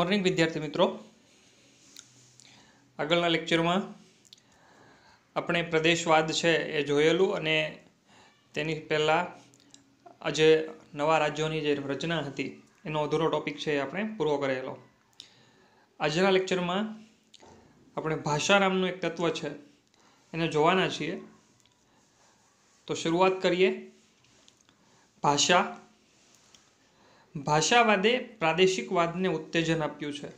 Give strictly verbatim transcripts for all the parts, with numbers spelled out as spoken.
Morning विद्यार्थी मित्रों, આગળના લેક્ચરમાં આપણે પ્રદેશવાદ છે એ જોયેલું અને તેની પહેલાં આજે નવા રાજ્યોની જે રચના હતી એનો અધૂરો ટોપિક છે એ આપણે પૂરો કરેલો। આજના લેક્ચરમાં આપણે ભાષા નામનું એક તત્વ છે એને જોવાના છીએ। તો શરૂઆત કરીએ। ભાષા ભાષાવાદે પ્રાદેશિકવાદને ઉત્તેજન આપ્યું છે।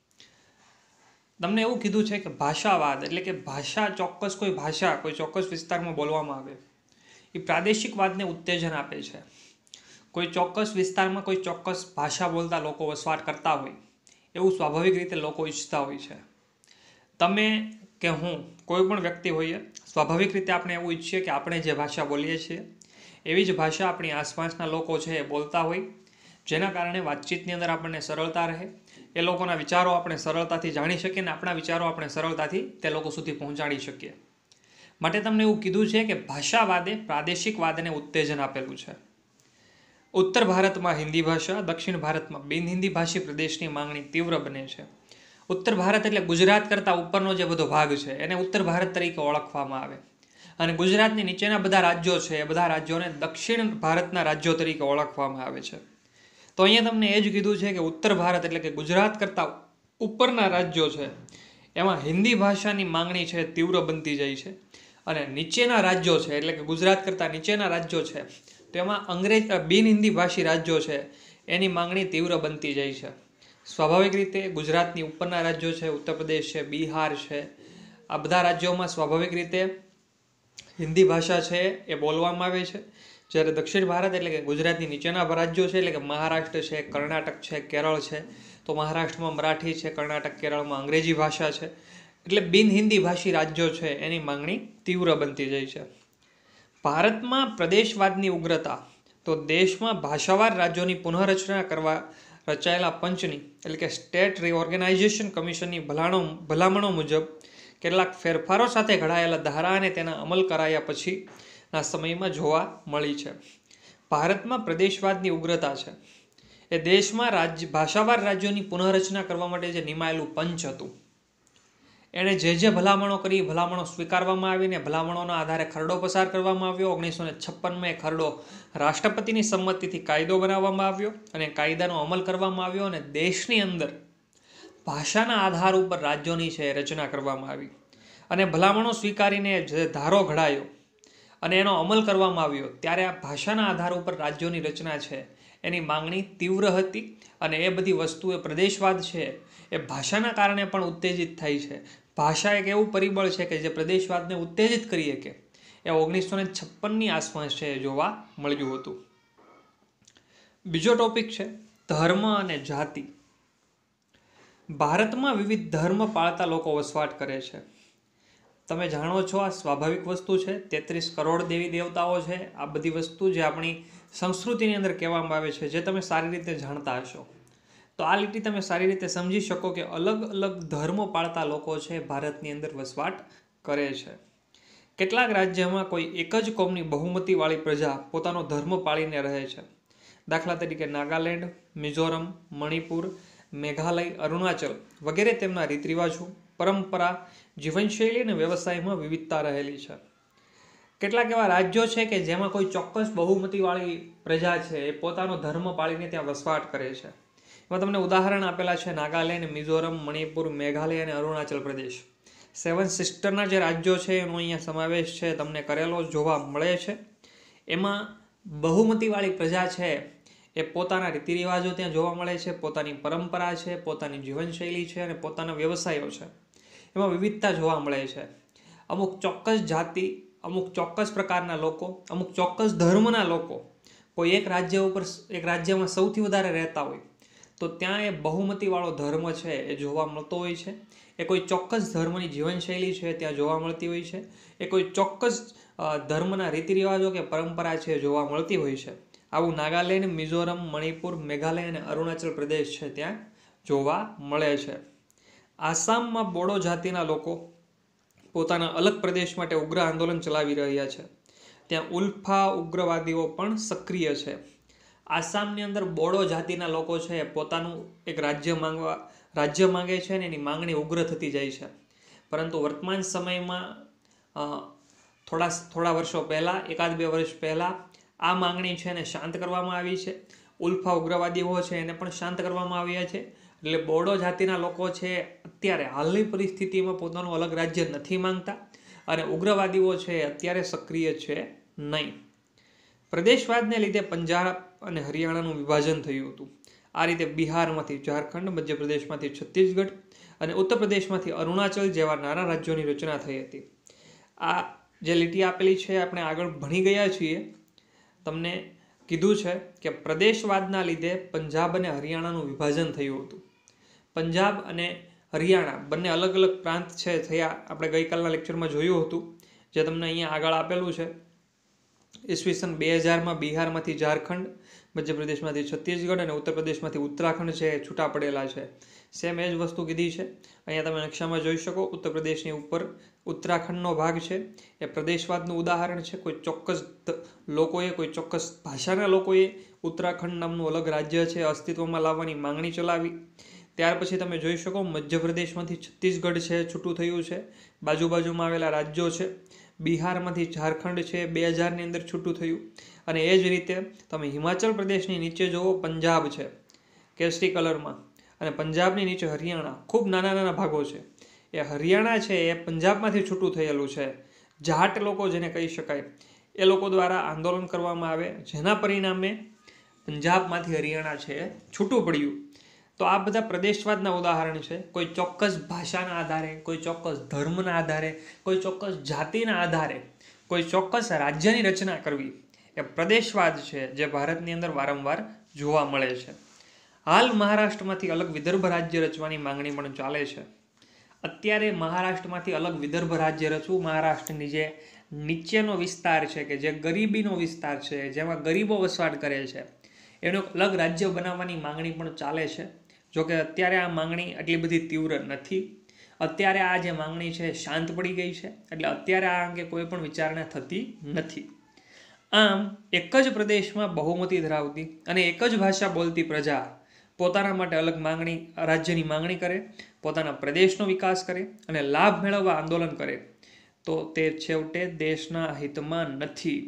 તમને એવું કીધું છે કે ભાષાવાદ એટલે કે ભાષા ચોક્કસ કોઈ ભાષા કોઈ ચોક્કસ વિસ્તારમાં બોલવામાં આવે એ પ્રાદેશિકવાદને ઉત્તેજન આપે છે। કોઈ ચોક્કસ વિસ્તારમાં કોઈ ચોક્કસ ભાષા બોલતા લોકો વસવાટ કરતા હોય એવું સ્વાભાવિક રીતે લોકો ઈચ્છતા હોય છે। તમે કે હું કોઈ પણ વ્યક્તિ હોઈએ સ્વાભાવિક રીતે આપણે એવું ઈચ્છીએ કે આપણે જે ભાષા બોલીએ છીએ એવી જ ભાષા આપણી આસપાસના લોકો છે એ બોલતા હોય, જેના કારણે વાતચીતની અંદર આપણને સરળતા રહે, એ લોકોના વિચારો આપણે સરળતાથી જાણી શકીએ અને આપણા વિચારો આપણે સરળતાથી તે લોકો સુધી પહોંચાડી શકીએ। માટે તમને એવું કીધું છે કે ભાષાવાદે પ્રાદેશિકવાદને ઉત્તેજન આપેલું છે। ઉત્તર ભારતમાં હિન્દી ભાષા, દક્ષિણ ભારતમાં બિન હિન્દી ભાષી પ્રદેશની માંગણી તીવ્ર બને છે। ઉત્તર ભારત એટલે ગુજરાત કરતાં ઉપરનો જે બધો ભાગ છે એને ઉત્તર ભારત તરીકે ઓળખવામાં આવે અને ગુજરાતની નીચેના બધા રાજ્યો છે એ બધા રાજ્યોને દક્ષિણ ભારતના રાજ્યો તરીકે ઓળખવામાં આવે છે। તો અહીંયા તમને એ જ કીધું છે કે ઉત્તર ભારત એટલે કે ગુજરાત કરતાં ઉપરના રાજ્યો છે એમાં હિન્દી ભાષાની માંગણી છે તીવ્ર બનતી જાય છે અને નીચેના રાજ્યો છે એટલે કે ગુજરાત કરતાં નીચેના રાજ્યો છે તેમાં અંગ્રેજ બિન હિન્દી ભાષી રાજ્યો છે એની માંગણી તીવ્ર બનતી જાય છે। સ્વાભાવિક રીતે ગુજરાતની ઉપરના રાજ્યો છે, ઉત્તર પ્રદેશ છે, બિહાર છે, આ બધા રાજ્યોમાં સ્વાભાવિક રીતે હિન્દી ભાષા છે એ બોલવામાં આવે છે। જ્યારે દક્ષિણ ભારત એટલે કે ગુજરાતની નીચેના રાજ્યો છે એટલે કે મહારાષ્ટ્ર છે, કર્ણાટક છે, કેરળ છે, તો મહારાષ્ટ્રમાં મરાઠી છે, કર્ણાટક કેરળમાં અંગ્રેજી ભાષા છે, એટલે બિન હિન્દી ભાષી રાજ્યો છે એની માંગણી તીવ્ર બનતી જાય છે। ભારતમાં પ્રદેશવાદની ઉગ્રતા તો દેશમાં ભાષાવાર રાજ્યોની પુનઃરચના કરવા રચાયેલા પંચની એટલે કે સ્ટેટ રીઓર્ગેનાઇઝેશન કમિશનની ભલાણો ભલામણો મુજબ કેટલાક ફેરફારો સાથે ઘડાયેલા ધારા અને તેના અમલ કરાયા પછીના સમયમાં જોવા મળી છે। ભારતમાં પ્રદેશવાદની ઉગ્રતા છે એ દેશમાં રાજ્ય ભાષાવાર રાજ્યોની પુનઃરચના કરવા માટે જે નિમાયેલું પંચ હતું એણે જે જે ભલામણો કરી ભલામણો સ્વીકારવામાં આવીને ભલામણોના આધારે ખરડો પસાર કરવામાં આવ્યો। ઓગણીસો ને છપ્પનમાં એ ખરડો રાષ્ટ્રપતિની સંમતિથી કાયદો બનાવવામાં આવ્યો અને કાયદાનો અમલ કરવામાં આવ્યો અને દેશની અંદર ભાષાના આધાર ઉપર રાજ્યોની છે રચના કરવામાં આવી અને ભલામણો સ્વીકારીને જે ધારો ઘડાયો અને એનો અમલ કરવામાં આવ્યો ત્યારે આ ભાષાના આધાર ઉપર રાજ્યોની રચના છે એની માંગણી તીવ્ર હતી અને એ બધી વસ્તુ એ પ્રદેશવાદ છે એ ભાષાના કારણે પણ ઉત્તેજિત થાય છે। ભાષા એક એવું પરિબળ છે કે જે પ્રદેશવાદને ઉત્તેજિત કરી શકે એ ઓગણીસો ને છપ્પનની આસપાસ છે જોવા મળ્યું હતું। બીજો ટોપિક છે ધર્મ અને જાતિ। ભારતમાં વિવિધ ધર્મ પાળતા લોકો વસવાટ કરે છે। તમે જાણો છો આ સ્વાભાવિક વસ્તુ છે, તેત્રીસ કરોડ દેવી દેવતાઓ છે, આ બધી વસ્તુ જે આપણી સંસ્કૃતિની અંદર કહેવામાં આવે છે જે તમે સારી રીતે જાણતા હશો। તો આ લીટી તમે સારી રીતે સમજી શકો કે અલગ અલગ ધર્મ પાળતા લોકો છે ભારતની અંદર વસવાટ કરે છે। કેટલાક રાજ્યમાં કોઈ એક જ કોમની બહુમતીવાળી પ્રજા પોતાનો ધર્મ પાળીને રહે છે। દાખલા તરીકે નાગાલેન્ડ, મિઝોરમ, મણિપુર, મેઘાલય, અરુણાચલ વગેરે તેમના રીત રિવાજો, પરંપરા, જીવનશૈલી અને વ્યવસાયમાં વિવિધતા રહેલી છે। કેટલાક એવા રાજ્યો છે કે જેમાં કોઈ ચોક્કસ બહુમતીવાળી પ્રજા છે એ પોતાનો ધર્મ પાળીને ત્યાં વસવાટ કરે છે। એમાં તમને ઉદાહરણ આપેલા છે નાગાલેન્ડ, મિઝોરમ, મણિપુર, મેઘાલય અને અરુણાચલ પ્રદેશ। સેવન સિસ્ટરના જે રાજ્યો છે એનો અહીંયા સમાવેશ છે તમને કરેલો જોવા મળે છે। એમાં બહુમતીવાળી પ્રજા છે એ પોતાના રીતિ રિવાજો ત્યાં જોવા મળે છે, પોતાની પરંપરા છે, પોતાની જીવનશૈલી છે અને પોતાના વ્યવસાયો છે, એમાં વિવિધતા જોવા મળે છે। અમુક ચોક્કસ જાતિ, અમુક ચોક્કસ પ્રકારના લોકો, અમુક ચોક્કસ ધર્મના લોકો કોઈ એક રાજ્ય ઉપર એક રાજ્યમાં સૌથી વધારે રહેતા હોય તો ત્યાં એ બહુમતીવાળો ધર્મ છે એ જોવા મળતો હોય છે। એ કોઈ ચોક્કસ ધર્મની જીવનશૈલી છે ત્યાં જોવા મળતી હોય છે। એ કોઈ ચોક્કસ ધર્મના રીતિ રિવાજો કે પરંપરા છે જોવા મળતી હોય છે। આવું નાગાલેન્ડ, મિઝોરમ, મણિપુર, મેઘાલય અને અરુણાચલ પ્રદેશ છે ત્યાં જોવા મળે છે। આસામમાં બોડો જાતિના લોકો પોતાના અલગ પ્રદેશ માટે ઉગ્ર આંદોલન ચલાવી રહ્યા છે। ત્યાં ઉલ્ફા ઉગ્રવાદીઓ પણ સક્રિય છે। આસામની અંદર બોડો જાતિના લોકો છે પોતાનું એક રાજ્ય માંગવા રાજ્ય માંગે છે અને એની માંગણી ઉગ્ર થતી જાય છે. પરંતુ વર્તમાન સમયમાં થોડા થોડા વર્ષો પહેલાં એકાદ બે વર્ષ પહેલાં આ માંગણી છે એને શાંત કરવામાં આવી છે. ઉલ્ફા ઉગ્રવાદીઓ છે એને પણ શાંત કરવામાં આવ્યા છે. એટલે બોડો જાતિના લોકો છે અત્યારે હાલની પરિસ્થિતિમાં પોતાનું અલગ રાજ્ય નથી માંગતા અને ઉગ્રવાદીઓ છે અત્યારે સક્રિય છે નહીં. પ્રદેશવાદને લીધે પંજાબ અને હરિયાણાનું વિભાજન થયું હતું. આ રીતે બિહારમાંથી ઝારખંડ, મધ્યપ્રદેશમાંથી છત્તીસગઢ અને ઉત્તર પ્રદેશમાંથી અરુણાચલ જેવા નાના રાજ્યોની રચના થઈ હતી. આ જે લીટી આપેલી છે આપણે આગળ ભણી ગયા છીએ. તમને કીધું છે કે પ્રદેશવાદના લીધે પંજાબ અને હરિયાણાનું વિભાજન થયું હતું. પંજાબ અને હરિયાણા બંને અલગ અલગ પ્રાંત છે થયા. આપણે ગઈકાલના લેક્ચરમાં જોયું હતું, જે તમને અહીંયા આગળ આપેલું છે. ઈસવીસન બે હજારમાં બિહારમાંથી ઝારખંડ, મધ્યપ્રદેશમાંથી છત્તીસગઢ અને ઉત્તર પ્રદેશમાંથી ઉત્તરાખંડ છે એ છૂટા પડેલા છે. સેમ એ જ વસ્તુ કીધી છે. અહીંયા તમે નકશામાં જોઈ શકો, ઉત્તર પ્રદેશની ઉપર ઉત્તરાખંડનો ભાગ છે એ પ્રદેશવાદનું ઉદાહરણ છે. કોઈ ચોક્કસ લોકોએ, કોઈ ચોક્કસ ભાષાના લોકોએ ઉત્તરાખંડ નામનું અલગ રાજ્ય છે અસ્તિત્વમાં લાવવાની માંગણી ચલાવી. ત્યાર પછી તમે જોઈ શકો મધ્યપ્રદેશમાંથી છત્તીસગઢ છે છૂટું થયું છે. બાજુ બાજુમાં આવેલા રાજ્યો છે. બિહારમાંથી ઝારખંડ છે બે હજારની અંદર છૂટું થયું. અને એ જ રીતે તમે હિમાચલ પ્રદેશની નીચે જુઓ, પંજાબ છે કેસરી કલરમાં, અને પંજાબની નીચે હરિયાણા, ખૂબ નાના નાના ભાગો છે. એ હરિયાણા છે એ પંજાબમાંથી છૂટું થયેલું છે. જાટ લોકો જેને કહી શકાય, એ લોકો દ્વારા આંદોલન કરવામાં આવે, જેના પરિણામે પંજાબમાંથી હરિયાણા છે છૂટું પડ્યું. તો આ બધા પ્રદેશવાદના ઉદાહરણ છે. કોઈ ચોક્કસ ભાષાના આધારે, કોઈ ચોક્કસ ધર્મના આધારે, કોઈ ચોક્કસ જાતિના આધારે કોઈ ચોક્કસ રાજ્યની રચના કરવી એ પ્રદેશવાદ છે, જે ભારતની અંદર વારંવાર જોવા મળે છે. હાલ મહારાષ્ટ્રમાંથી અલગ વિદર્ભ રાજ્ય રચવાની માંગણી પણ ચાલે છે. અત્યારે મહારાષ્ટ્રમાંથી અલગ વિદર્ભ રાજ્ય રચવું, મહારાષ્ટ્રની જે નીચેનો વિસ્તાર છે કે જે ગરીબીનો વિસ્તાર છે, જેમાં ગરીબો વસવાટ કરે છે, એનું અલગ રાજ્ય બનાવવાની માંગણી પણ ચાલે છે. જોકે અત્યારે આ માંગણી આટલી બધી તીવ્ર નથી. અત્યારે આ જે માંગણી છે શાંત પડી ગઈ છે. એટલે અત્યારે આ અંગે કોઈ પણ વિચારણા થતી નથી. આમ એક જ પ્રદેશમાં બહુમતી ધરાવતી અને એક જ ભાષા બોલતી પ્રજા પોતાના માટે અલગ માંગણી રાજ્યની માંગણી કરે, પોતાના પ્રદેશનો વિકાસ કરે અને લાભ મેળવવા આંદોલન કરે, તો તે છેવટે દેશના હિતમાં નથી.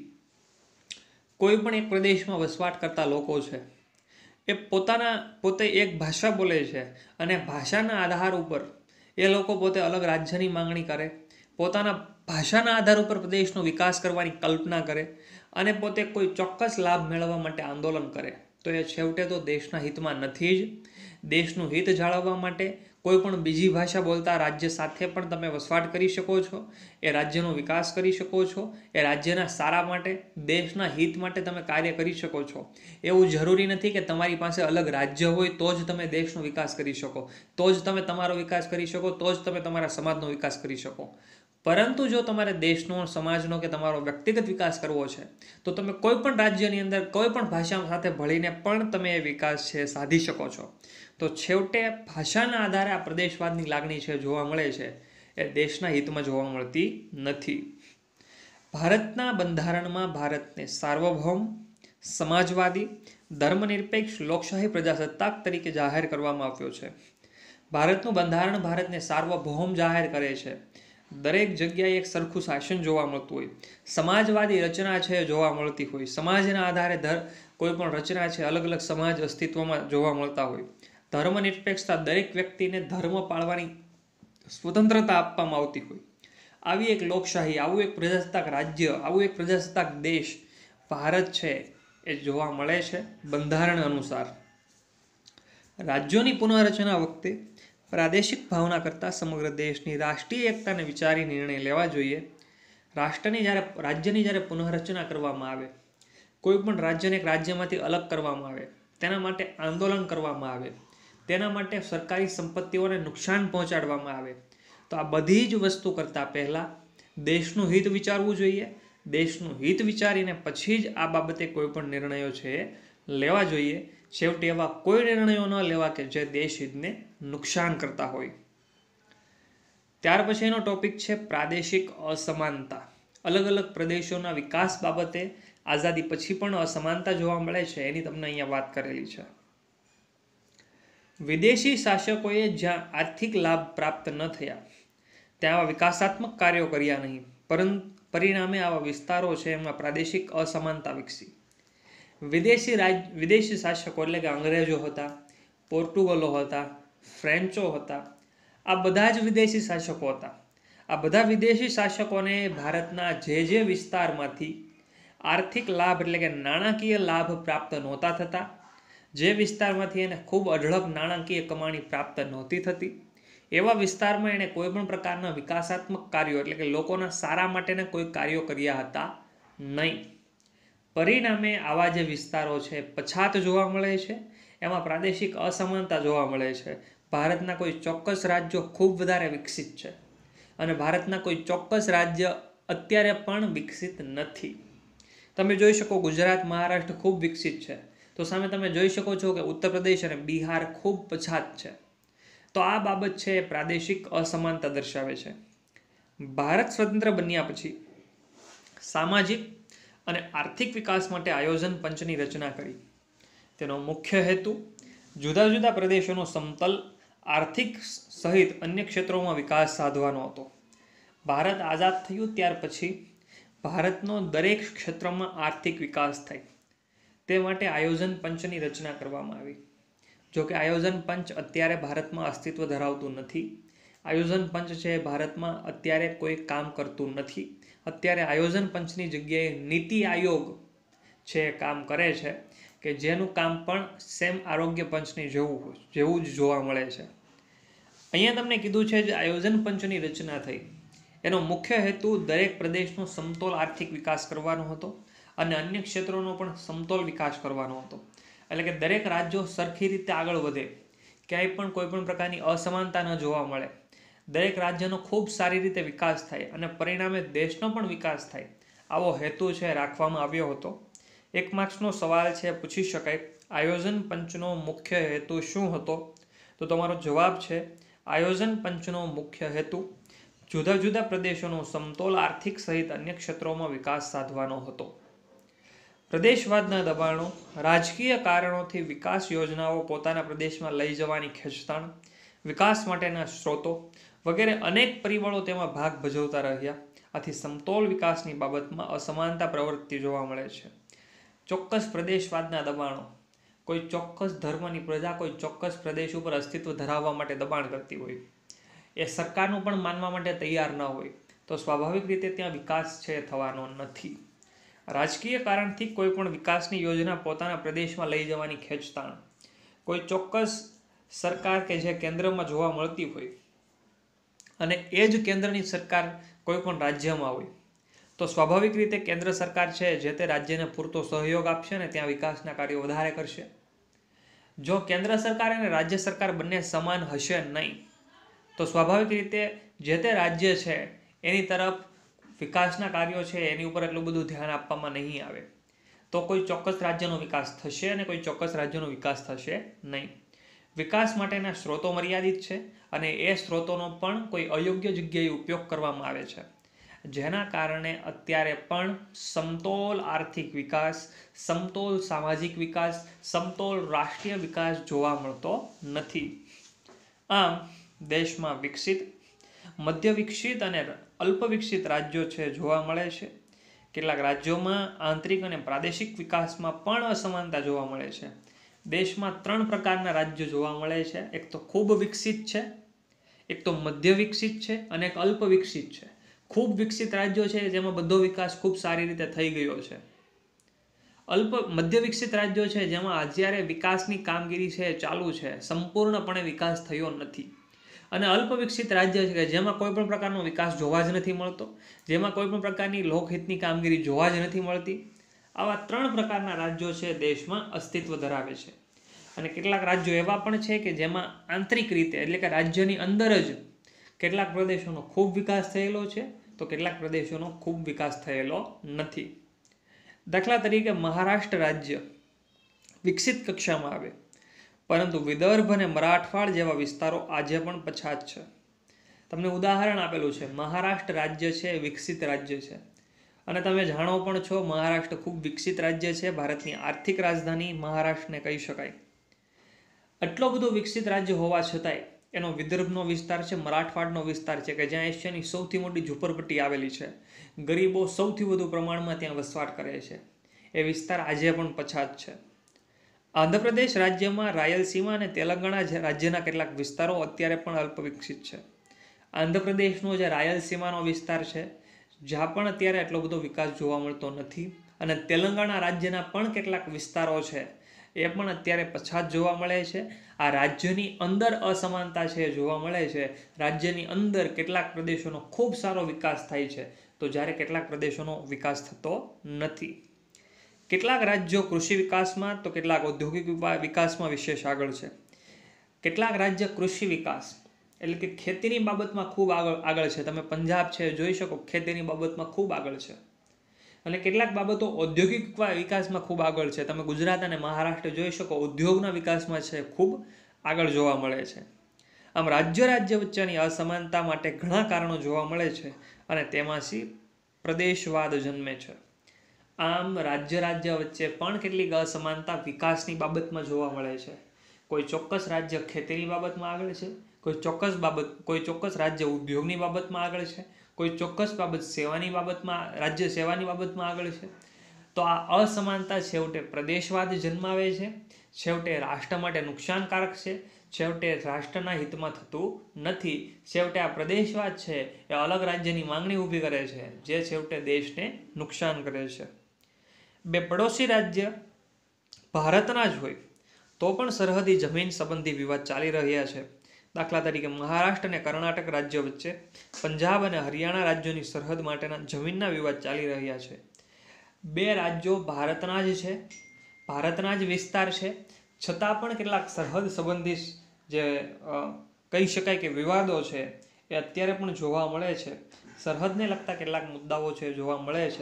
કોઈ પણ એક પ્રદેશમાં વસવાટ કરતા લોકો છે એ પોતાના પોતે એક ભાષા બોલે છે અને ભાષાના આધાર ઉપર એ લોકો પોતે અલગ રાજ્યની માંગણી કરે, પોતાના ભાષાના આધાર ઉપર પ્રદેશનો વિકાસ કરવાની કલ્પના કરે અને પોતે કોઈ ચોક્કસ લાભ મેળવવા માટે આંદોલન કરે, તો એ છેવટે તો દેશના હિતમાં નથી જ. દેશનું હિત જાળવવા માટે કોઈ પણ બીજી ભાષા બોલતા રાજ્ય સાથે પણ તમે વસવાટ કરી શકો છો, એ રાજ્યનો વિકાસ કરી શકો છો, એ રાજ્યના સારા માટે, દેશના હિત માટે તમે કાર્ય કરી શકો છો. એવું જરૂરી નથી કે તમારી પાસે અલગ રાજ્ય હોય તો જ તમે દેશનો વિકાસ કરી શકો, તો જ તમે તમારો વિકાસ કરી શકો, તો જ તમે તમારા સમાજનો વિકાસ કરી શકો. પરંતુ જો તમારે દેશનો, સમાજનો કે તમારો વ્યક્તિગત વિકાસ કરવો છે, તો તમે કોઈ પણ રાજ્યની અંદર કોઈ પણ ભાષા સાથે ભળીને પણ તમે એ વિકાસ છે સાધી શકો છો. તો છેવટે ભાષાના આધારે આ પ્રદેશવાદની લાગણી છે જોવા મળે છે, એ દેશના હિતમાં જોવા મળતી નથી. ભારતના બંધારણમાં ભારતને સાર્વભૌમ, સમાજવાદી, ધર્મનિરપેક્ષ, લોકશાહી પ્રજાસત્તાક તરીકે જાહેર કરવામાં આવ્યો છે. ભારતનું બંધારણ ભારતને સાર્વભૌમ જાહેર કરે છે. દરેક જગ્યાએ એક સરખું શાસન જોવા મળતું હોય, સમાજવાદી રચના છે જોવા મળતી હોય, સમાજના આધારે ધર કોઈ પણ રચના છે, અલગ અલગ સમાજ અસ્તિત્વમાં જોવા મળતા હોય, ધર્મનિરપેક્ષતા, દરેક વ્યક્તિને ધર્મ પાળવાની સ્વતંત્રતા આપવામાં આવતી હોય. આવી એક લોકશાહી, આવું એક પ્રજાસત્તાક રાજ્ય, આવું એક પ્રજાસત્તાક દેશ ભારત છે એ જોવા મળે છે. બંધારણ અનુસાર રાજ્યોની પુનઃરચના વખતે પ્રાદેશિક ભાવના કરતાં સમગ્ર દેશની રાષ્ટ્રીય એકતાને વિચારી નિર્ણય લેવા જોઈએ. રાષ્ટ્રની જ્યારે રાજ્યની જ્યારે પુનઃરચના કરવામાં આવે, કોઈ પણ રાજ્યને એક રાજ્યમાંથી અલગ કરવામાં આવે, તેના માટે આંદોલન કરવામાં આવે, તેના માટે સરકારી સંપત્તિઓને નુકસાન પહોંચાડવામાં આવે, તો આ બધી જ વસ્તુ કરતાં પહેલાં દેશનું હિત વિચારવું જોઈએ. દેશનું હિત વિચારીને પછી જ આ બાબતે કોઈ પણ નિર્ણયો છે લેવા જોઈએ. છેવટે એવા કોઈ નિર્ણયો ન લેવા કે જે દેશ હિતને નુકસાન કરતા હોય. ત્યાર પછીનો ટોપિક છે પ્રાદેશિક અસમાનતા. અલગ અલગ પ્રદેશોના વિકાસ બાબતે આઝાદી પછી પણ અસમાનતા જોવા મળે છે એની તમને અહીંયા વાત કરેલી છે. વિદેશી શાસકોએ જ્યાં આર્થિક લાભ પ્રાપ્ત ન થયા ત્યાં આવા વિકાસાત્મક કાર્યો કર્યા નહીં, પરંતુ પરિણામે આવા વિસ્તારો છે એમાં પ્રાદેશિક અસમાનતા વિકસી. વિદેશી રાજ વિદેશી શાસકો એટલે કે અંગ્રેજો હતા, પોર્ટુગલો હતા, ફ્રેન્ચો હતા, આ બધા જ વિદેશી શાસકો હતા. આ બધા વિદેશી શાસકોને ભારતના જે જે વિસ્તારમાંથી આર્થિક લાભ એટલે કે નાણાકીય લાભ પ્રાપ્ત નહોતા થતા, જે વિસ્તારમાંથી એને ખૂબ અઢળક નાણાકીય કમાણી પ્રાપ્ત નહોતી થતી, એવા વિસ્તારમાં એણે કોઈ પણ પ્રકારના વિકાસાત્મક કાર્યો એટલે કે લોકોના સારા માટેના કોઈ કાર્યો કર્યા હતા નહીં. પરિણામે આવા જે વિસ્તારો છે પછાત જોવા મળે છે, એમાં પ્રાદેશિક અસમાનતા જોવા મળે છે. ભારતના કોઈ ચોક્કસ રાજ્યો ખૂબ વધારે વિકસિત છે અને ભારતના કોઈ ચોક્કસ રાજ્ય અત્યારે પણ વિકસિત નથી. તમે જોઈ શકો ગુજરાત, મહારાષ્ટ્ર ખૂબ વિકસિત છે, તો સામે તમે જોઈ શકો છો કે ઉત્તર પ્રદેશ અને બિહાર ખૂબ પછાત છે. તો આ બાબત છે એ પ્રાદેશિક અસમાનતા દર્શાવે છે. ભારત સ્વતંત્ર બન્યા પછી સામાજિક અને આર્થિક વિકાસ માટે આયોજન પંચની રચના કરી. તેનો મુખ્ય હેતુ જુદા જુદા પ્રદેશોનો સમતલ આર્થિક સહિત અન્ય ક્ષેત્રોમાં વિકાસ સાધવાનો હતો. ભારત આઝાદ થયું ત્યાર પછી ભારતનો દરેક ક્ષેત્રમાં આર્થિક વિકાસ થાય તે માટે આયોજન પંચની રચના કરવામાં આવી. જો કે આયોજન પંચ અત્યારે ભારતમાં અસ્તિત્વ ધરાવતું નથી. આયોજન પંચ છે ભારતમાં અત્યારે કોઈ કામ કરતું નથી. અત્યારે આયોજન પંચની જગ્યાએ નીતિ આયોગ છે કામ કરે છે, કે જેનું કામ પણ સેમ આરોગ્ય પંચની જેવું જેવું જ જોવા મળે છે. અહીંયા તમને કીધું છે જે આયોજન પંચની રચના થઈ એનો મુખ્ય હેતુ દરેક પ્રદેશનો સમતોલ આર્થિક વિકાસ કરવાનો હતો અને અન્ય ક્ષેત્રોનો પણ સમતોલ વિકાસ કરવાનો હતો. એટલે કે દરેક રાજ્યો સરખી રીતે આગળ વધે, ક્યાંય પણ કોઈ પણ પ્રકારની અસમાનતા ન જોવા મળે, દરેક રાજ્યનો ખૂબ સારી રીતે વિકાસ થાય અને પરિણામે દેશનો પણ વિકાસ થાય, આવો હેતુ છે રાખવામાં આવ્યો હતો. એક માર્ક્સનો સવાલ છે પૂછી શકાય, આયોજન પંચનો મુખ્ય હેતુ શું હતો? તો તમારો જવાબ છે આયોજન પંચનો મુખ્ય હેતુ જુદા જુદા પ્રદેશોનો સમતોલ આર્થિક સહિત અન્ય ક્ષેત્રોમાં વિકાસ સાધવાનો હતો. પ્રદેશવાદના દબાણો, રાજકીય કારણોથી વિકાસ યોજનાઓ પોતાના પ્રદેશમાં લઈ જવાની ખેંચતાણ, વિકાસ માટેના સ્ત્રોતો વગેરે અનેક પરિબળો તેમાં ભાગ ભજવતા રહ્યા. આથી સમતોલ વિકાસની બાબતમાં અસમાનતા પ્રવૃત્તિ જોવા મળે છે. ચોક્કસ પ્રદેશવાદના દબાણો, કોઈ ચોક્કસ ધર્મની પ્રજા કોઈ ચોક્કસ પ્રદેશ ઉપર અસ્તિત્વ ધરાવવા માટે દબાણ કરતી હોય, એ સરકારનું પણ માનવા માટે તૈયાર ન હોય, તો સ્વાભાવિક રીતે ત્યાં વિકાસ છે થવાનો નથી. રાજકીય કારણથી કોઈ પણ વિકાસની યોજના પોતાના પ્રદેશમાં લઈ જવાની ખેંચતાણ, કોઈ ચોક્કસ સરકાર કે જે કેન્દ્રમાં જોવા મળતી હોય અને એ જ કેન્દ્રની સરકાર કોઈ પણ રાજ્યમાં હોય, તો સ્વાભાવિક રીતે કેન્દ્ર સરકાર છે જે તે રાજ્યને પૂરતો સહયોગ આપશે અને ત્યાં વિકાસના કાર્યો વધારે કરશે. જો કેન્દ્ર સરકાર અને રાજ્ય સરકાર બંને સમાન હશે નહીં, તો સ્વાભાવિક રીતે જે તે રાજ્ય છે એની તરફ વિકાસના કાર્યો છે એની ઉપર એટલું બધું ધ્યાન આપવામાં નહીં આવે, તો કોઈ ચોક્કસ રાજ્યનો વિકાસ થશે અને કોઈ ચોક્કસ રાજ્યનો વિકાસ થશે નહીં. વિકાસ માટેના સ્ત્રોતો મર્યાદિત છે અને એ સ્ત્રોતોનો પણ કોઈ અયોગ્ય જગ્યાએ ઉપયોગ કરવામાં આવે છે, જેના કારણે અત્યારે પણ સમતોલ આર્થિક વિકાસ, સમતોલ સામાજિક વિકાસ, સમતોલ રાષ્ટ્રીય વિકાસ જોવા મળતો નથી. આમ દેશમાં વિકસિત, મધ્ય વિકસિત અને અલ્પ વિકસિત રાજ્યો છે જોવા મળે છે. કેટલાક રાજ્યોમાં આંતરિક અને પ્રાદેશિક વિકાસમાં પણ અસમાનતા જોવા મળે છે. દેશમાં ત્રણ પ્રકારના રાજ્યો જોવા મળે છે. એક તો ખૂબ વિકસિત છે, એક તો મધ્ય વિકસિત છે અને એક અલ્પ વિકસિત છે. ખૂબ વિકસિત રાજ્યો છે જેમાં બધો વિકાસ ખૂબ સારી રીતે થઈ ગયો છે. અલ્પ મધ્ય વિકસિત રાજ્યો છે જેમાં અત્યારે વિકાસની કામગીરી છે ચાલુ છે, સંપૂર્ણપણે વિકાસ થયો નથી. અને અલ્પ વિકસિત રાજ્ય છે કે જેમાં કોઈ પણ પ્રકારનો વિકાસ જોવા જ નથી મળતો, જેમાં કોઈ પણ પ્રકારની લોકહિતની કામગીરી જોવા જ નથી મળતી. આવા ત્રણ પ્રકારના રાજ્યો છે દેશમાં અસ્તિત્વ ધરાવે છે. અને કેટલાક રાજ્યો એવા પણ છે કે જેમાં આંતરિક રીતે એટલે કે રાજ્યની અંદર જ કેટલાક પ્રદેશોનો ખૂબ વિકાસ થયેલો છે, તો કેટલાક પ્રદેશોનો ખૂબ વિકાસ થયેલો નથી. દાખલા તરીકે મહારાષ્ટ્ર રાજ્ય વિકસિત કક્ષામાં આવે, પરંતુ વિદર્ભ અને મરાઠવાડ જેવા વિસ્તારો આજે પણ પછાત છે. તમને ઉદાહરણ આપેલું છે, મહારાષ્ટ્ર રાજ્ય છે વિકસિત રાજ્ય છે અને તમે જાણો પણ છો, મહારાષ્ટ્ર ખૂબ વિકસિત રાજ્ય છે, ભારતની આર્થિક રાજધાની મહારાષ્ટ્રને કહી શકાય. આટલો બધો વિકસિત રાજ્ય હોવા છતાંય એનો વિદર્ભનો વિસ્તાર છે, મરાઠવાડનો વિસ્તાર છે કે જ્યાં એશિયાની સૌથી મોટી ઝૂંપડપટ્ટી આવેલી છે, ગરીબો સૌથી વધુ પ્રમાણમાં ત્યાં વસવાટ કરે છે, એ વિસ્તાર આજે પણ પછાત છે. આંધ્રપ્રદેશ રાજ્યમાં રાયલસીમા અને તેલંગાણા રાજ્યના કેટલાક વિસ્તારો અત્યારે પણ અલ્પ વિકસિત છે. આંધ્રપ્રદેશનો જે રાયલસીમાનો વિસ્તાર છે જ્યાં પણ અત્યારે એટલો બધો વિકાસ જોવા મળતો નથી, અને તેલંગાણા રાજ્યના પણ કેટલાક વિસ્તારો છે એ પણ અત્યારે પછાત જોવા મળે છે. આ રાજ્યની અંદર અસમાનતા છે જોવા મળે છે. રાજ્યની અંદર કેટલાક પ્રદેશોનો ખૂબ સારો વિકાસ થાય છે, તો જ્યારે કેટલાક પ્રદેશોનો વિકાસ થતો નથી. કેટલાક રાજ્યો કૃષિ વિકાસમાં તો કેટલાક ઔદ્યોગિક વિકાસમાં વિશેષ આગળ છે. કેટલાક રાજ્ય કૃષિ વિકાસ એટલે કે ખેતીની બાબતમાં ખૂબ આગળ આગળ છે. તમે પંજાબ છે જોઈ શકો, ખેતીની બાબતમાં ખૂબ આગળ છે. અને કેટલાક બાબતો ઔદ્યોગિક વિકાસમાં ખૂબ આગળ છે. તમે ગુજરાત અને મહારાષ્ટ્ર જોઈ શકો, ઉદ્યોગના વિકાસમાં છે ખૂબ આગળ જોવા મળે છે. આમ રાજ્ય રાજ્ય વચ્ચેની અસમાનતા માટે ઘણા કારણો જોવા મળે છે, અને તેમાંથી પ્રદેશવાદ જન્મે છે. આમ રાજ્ય રાજ્ય વચ્ચે પણ કેટલીક અસમાનતા વિકાસની બાબતમાં જોવા મળે છે. કોઈ ચોક્કસ રાજ્ય ખેતીની બાબતમાં આગળ છે, કોઈ ચોક્કસ બાબત કોઈ ચોક્કસ રાજ્ય ઉદ્યોગની બાબતમાં આગળ છે, કોઈ ચોક્કસ બાબત સેવાની બાબતમાં રાજ્ય સેવાની બાબતમાં આગળ છે. તો આ અસમાનતા છેવટે પ્રદેશવાદ જન્માવે છે, છેવટે રાષ્ટ્ર માટે નુકસાનકારક છે, છેવટે રાષ્ટ્રના હિતમાં થતું નથી. છેવટે આ પ્રદેશવાદ છે એ અલગ રાજ્યની માંગણી ઊભી કરે છે, જે છેવટે દેશને નુકસાન કરે છે. બે પડોશી રાજ્ય ભારતના જ હોય તો પણ સરહદી જમીન સંબંધી વિવાદ ચાલી રહ્યા છે. દાખલા તરીકે મહારાષ્ટ્ર અને કર્ણાટક રાજ્ય વચ્ચે પંજાબ અને હરિયાણા રાજ્યોની સરહદ માટેના જમીનના વિવાદ ચાલી રહ્યા છે. બે રાજ્યો ભારતના જ છે, ભારતના જ વિસ્તાર છે, છતાં પણ કેટલાક સરહદ સંબંધી જે કહી શકાય કે વિવાદો છે એ અત્યારે પણ જોવા મળે છે. સરહદને લગતા કેટલાક મુદ્દાઓ છે જોવા મળે છે.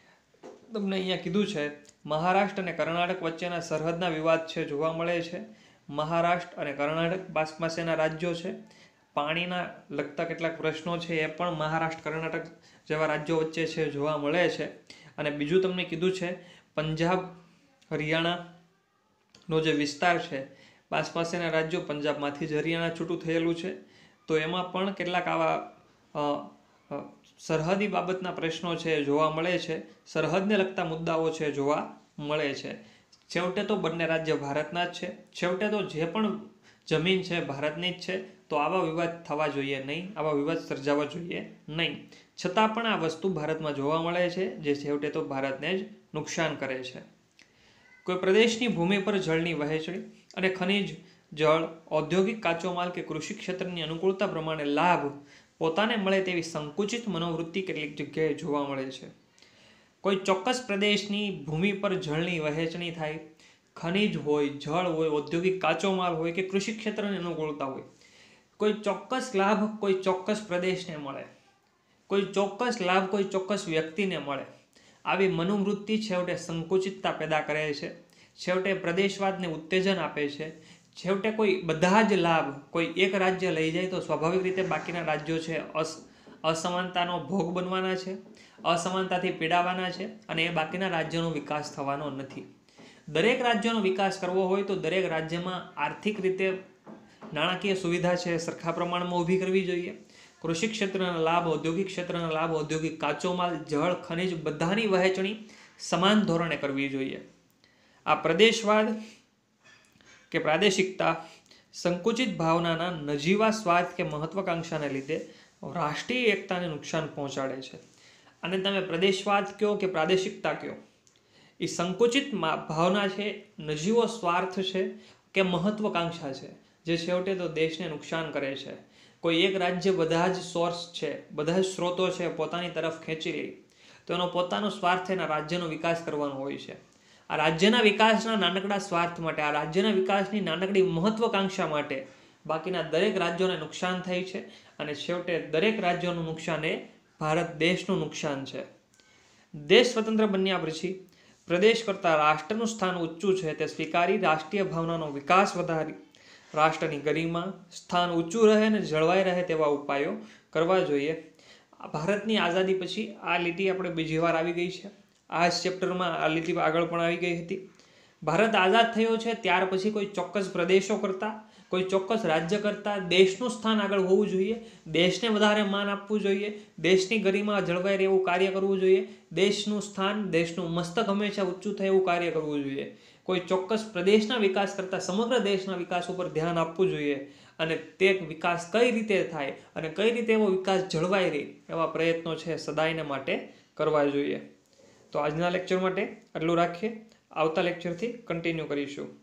તમને અહીંયા કીધું છે મહારાષ્ટ્ર અને કર્ણાટક વચ્ચેના સરહદના વિવાદ છે જોવા મળે છે. મહારાષ્ટ્ર અને કર્ણાટક પાસેના રાજ્યો છે. પાણીના લગતા કેટલાક પ્રશ્નો છે એ પણ મહારાષ્ટ્ર કર્ણાટક જેવા રાજ્યો વચ્ચે છે જોવા મળે છે. અને બીજું તમને કીધું છે પંજાબ હરિયાણાનો જે વિસ્તાર છે, પાસપાસેના રાજ્યો, પંજાબમાંથી જ હરિયાણા છૂટું થયેલું છે, તો એમાં પણ કેટલાક આવા સરહદી બાબતના પ્રશ્નો છે જોવા મળે છે. સરહદને લગતા મુદ્દાઓ છે જોવા મળે છે. છેવટે તો બંને રાજ્ય ભારતના જ છે, છેવટે તો જે પણ જમીન છે ભારતની જ છે, તો આવા વિવાદ થવા જોઈએ નહીં, આવા વિવાદ સર્જાવા જોઈએ નહીં. છતાં પણ આ વસ્તુ ભારતમાં જોવા મળે છે, જે છેવટે તો ભારતને જ નુકસાન કરે છે. કોઈ પ્રદેશની ભૂમિ પર જળની વહેંચણી અને ખનિજ, જળ, ઔદ્યોગિક કાચો માલ કે કૃષિ ક્ષેત્રની અનુકૂળતા પ્રમાણે લાભ પોતાને મળે તેવી સંકુચિત મનોવૃત્તિ કેટલીક જગ્યાએ જોવા મળે છે. કોઈ ચોક્કસ પ્રદેશની ભૂમિ પર જળની વહેંચણી થાય, ખનિજ હોય, જળ હોય, ઔદ્યોગિક કાચો માલ હોય કે કૃષિ ક્ષેત્રની અનુકૂળતા હોય, કોઈ ચોક્કસ લાભ કોઈ ચોક્કસ પ્રદેશને મળે, કોઈ ચોક્કસ લાભ કોઈ ચોક્કસ વ્યક્તિને મળે, આવી મનોવૃત્તિ છેવટે સંકુચિતતા પેદા કરે છે, છેવટે પ્રદેશવાદને ઉત્તેજન આપે છે. છેવટે કોઈ બધા જ લાભ કોઈ એક રાજ્ય લઈ જાય તો સ્વાભાવિક રીતે બાકીના રાજ્યો છે અસમાનતાનો ભોગ બનવાના છે, અસમાનતાથી પીડાવાના છે, અને એ બાકીના રાજ્યોનો વિકાસ થવાનો નથી. દરેક રાજ્યનો વિકાસ કરવો હોય તો દરેક રાજ્યમાં આર્થિક રીતે નાણાકીય સુવિધા છે સરખા પ્રમાણમાં ઊભી કરવી જોઈએ. કૃષિ ક્ષેત્રના લાભ, ઔદ્યોગિક ક્ષેત્રના લાભ, ઔદ્યોગિક કાચો માલ, જળ, ખનિજ બધાની વહેંચણી સમાન ધોરણે કરવી જોઈએ. આ પ્રદેશવાદ કે પ્રાદેશિકતા સંકુચિત ભાવનાના નજીવા સ્વાર્થ કે મહત્વાકાંક્ષાને લીધે રાષ્ટ્રીય એકતાને નુકસાન પહોંચાડે છે. અને તમે પ્રદેશવાદ કયો કે પ્રાદેશિકતા કયો, એ સંકુચિત ભાવના છે, નજીવો સ્વાર્થ છે કે મહત્વાકાંક્ષા છે, જે છેવટે તો દેશને નુકસાન કરે છે. કોઈ એક રાજ્ય બધા જ સોર્સ છે, બધા જ સ્ત્રોતો છે પોતાની તરફ ખેંચી લે તો એનો પોતાનો સ્વાર્થ એના રાજ્યનો વિકાસ કરવાનો હોય છે. આ રાજ્યના વિકાસના નાનકડા સ્વાર્થ માટે, આ રાજ્યના વિકાસની નાનકડી મહત્વાકાંક્ષા માટે બાકીના દરેક રાજ્યોને નુકસાન થાય છે, અને છેવટે દરેક રાજ્યોનું નુકસાન એ ભારત દેશનું નુકસાન છે. દેશ સ્વતંત્ર બન્યા પછી પ્રદેશ કરતાં રાષ્ટ્રનું સ્થાન ઊંચું છે તે સ્વીકારી રાષ્ટ્રીય ભાવનાનો વિકાસ વધારી રાષ્ટ્રની ગરિમા સ્થાન ઊંચું રહે અને જળવાઈ રહે તેવા ઉપાયો કરવા જોઈએ. ભારતની આઝાદી પછી આ લીટી આપણે બીજી વાર આવી ગઈ છે. આ જ ચેપ્ટરમાં આ લીટી આગળ પણ આવી ગઈ હતી. ભારત આઝાદ થયો છે ત્યાર પછી કોઈ ચોક્કસ પ્રદેશો કરતાં, કોઈ ચોક્કસ રાજ્ય કરતાં દેશનું સ્થાન આગળ હોવું જોઈએ, દેશને વધારે માન આપવું જોઈએ, દેશની ગરિમા જળવાઈ રહે એવું કાર્ય કરવું જોઈએ, દેશનું સ્થાન, દેશનું મસ્તક હંમેશા ઊંચું થાય એવું કાર્ય કરવું જોઈએ. કોઈ ચોક્કસ પ્રદેશના વિકાસ કરતાં સમગ્ર દેશના વિકાસ ઉપર ધ્યાન આપવું જોઈએ અને તે વિકાસ કઈ રીતે થાય અને કઈ રીતે એવો વિકાસ જળવાઈ રહે એવા પ્રયત્નો છે સદાયને માટે કરવા જોઈએ. તો આજના લેક્ચર માટે આટલું રાખીએ. આવતા લેક્ચરથી કન્ટિન્યુ કરીશું.